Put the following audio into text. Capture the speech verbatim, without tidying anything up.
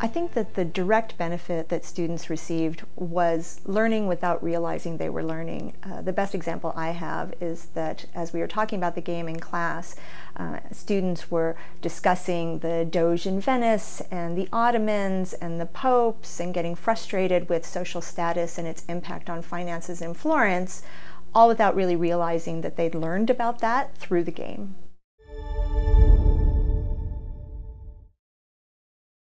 I think that the direct benefit that students received was learning without realizing they were learning. Uh, the best example I have is that as we were talking about the game in class, uh, students were discussing the Doge in Venice and the Ottomans and the popes and getting frustrated with social status and its impact on finances in Florence, all without really realizing that they'd learned about that through the game.